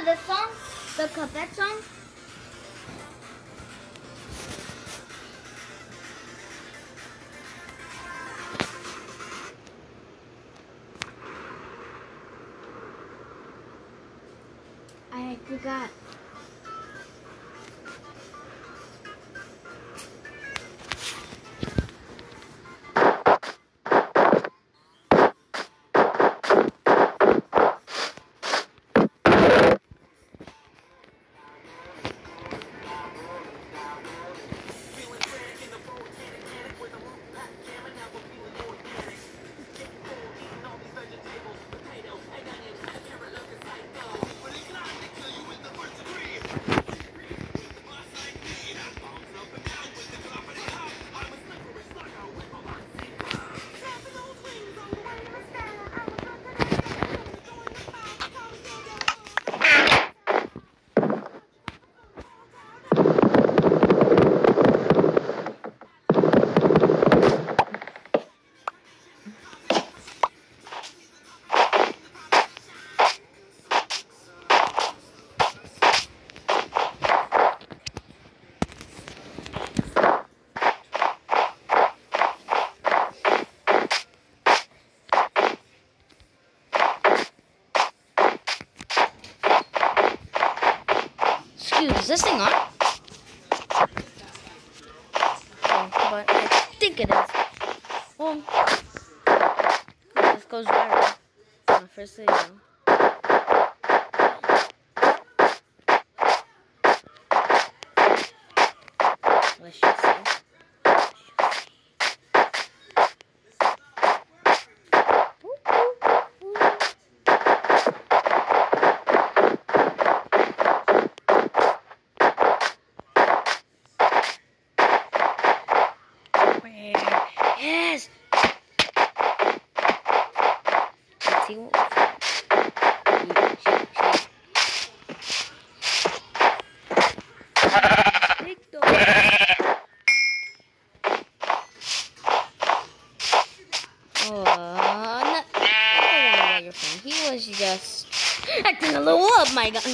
this song, the Cuphead song. I forgot. Is this thing on? Oh, but I think it is. Well, this goes viral on the first video. Let's just see. Yes! Let's see what he was just acting a little up, my God.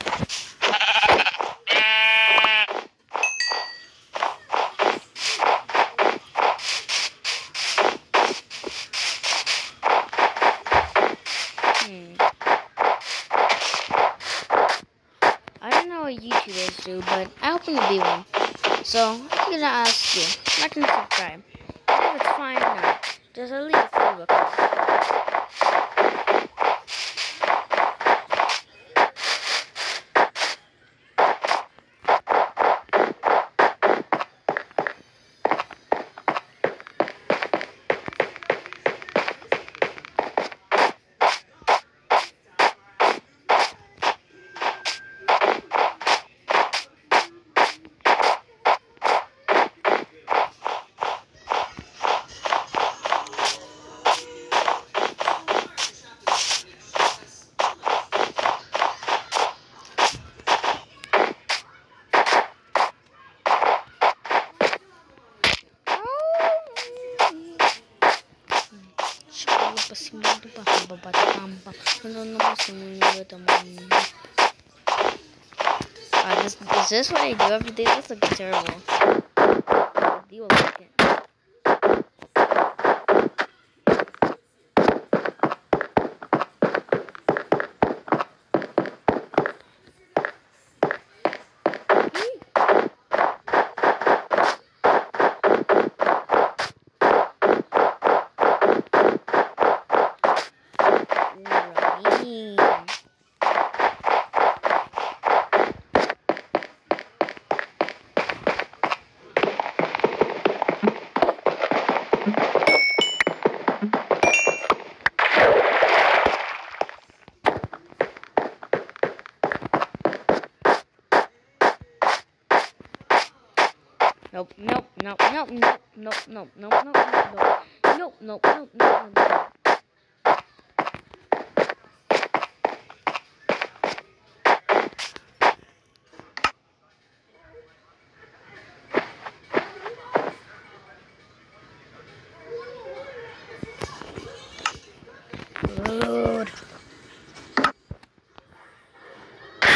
I don't know what YouTubers do, but I hope you be one. So, I'm gonna ask you, like and subscribe. If it's fine or not, just leave a Facebook. Is this what I do every day? This looks terrible. You will like it. Nope, nope, nope, nope, nope, nope, nope, nope, nope, nope, nope, nope, nope, nope. Good.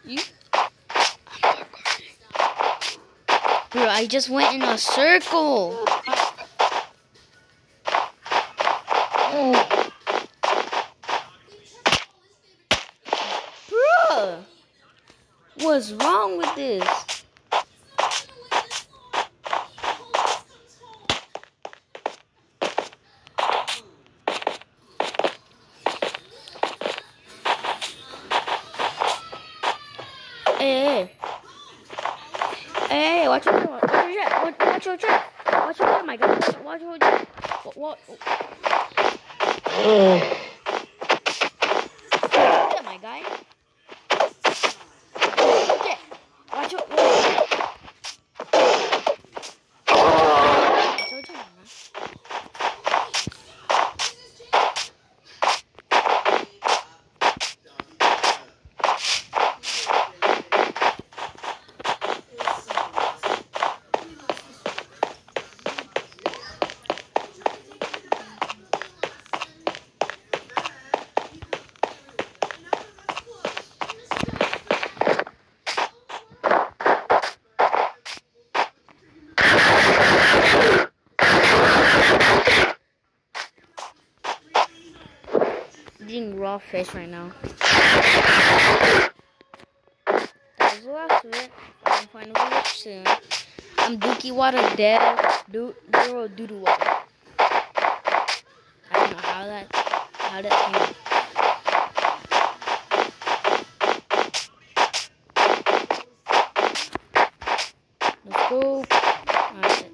You? Bro, I just went in a circle. Bro, what's wrong with this? Hey, watch your jet, watch your jet, my God, watch your jet, what, my guy, watch your jet, man. Eating raw fish right now. That was the last of it. I can find a video soon. I'm Dookie Water dead. Zero doo-doo water. I don't know how that came out. Let's go. Alright.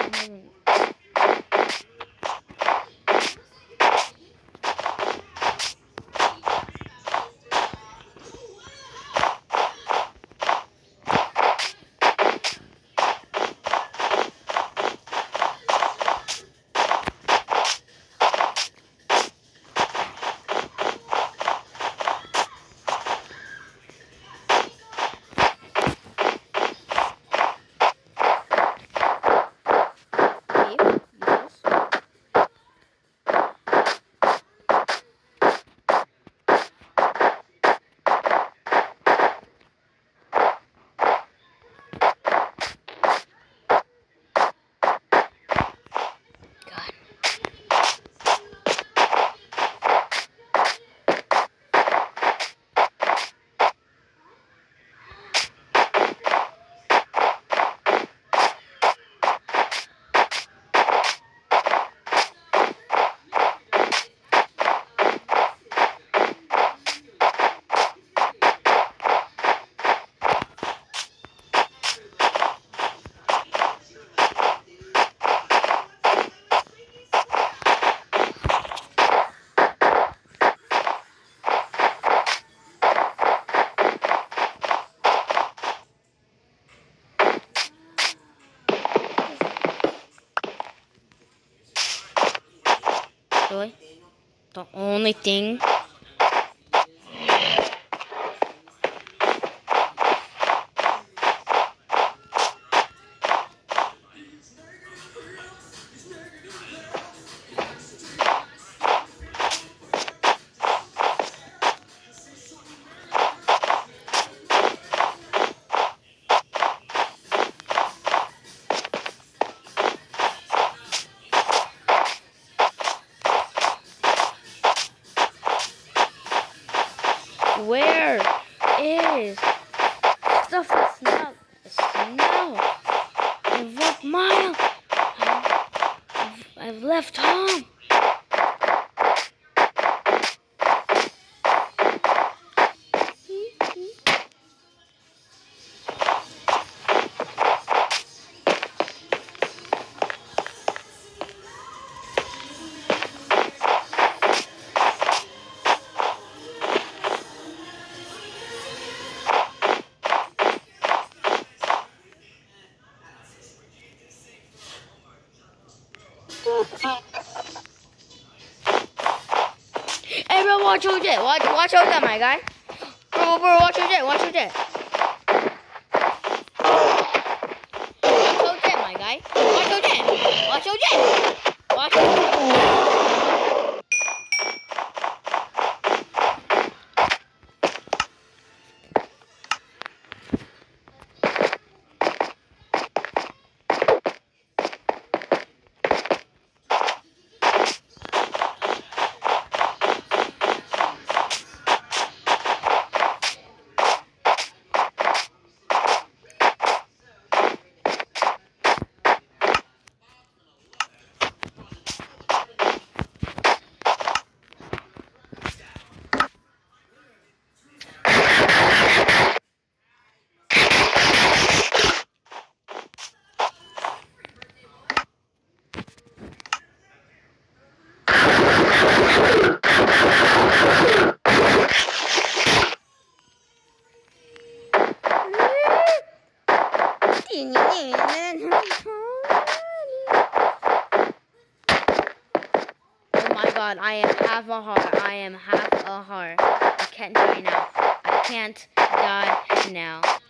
Really? The only thing. Where is stuff that's not snow? I've walked miles. I've left home. Hey bro, watch your jet. Watch your jet, my guy. Bro, watch your jet. Watch your jet, my guy. Watch your jet. Watch your jet. Watch your jet. god, I am half a heart. I am half a heart. I can't die now. I can't die now.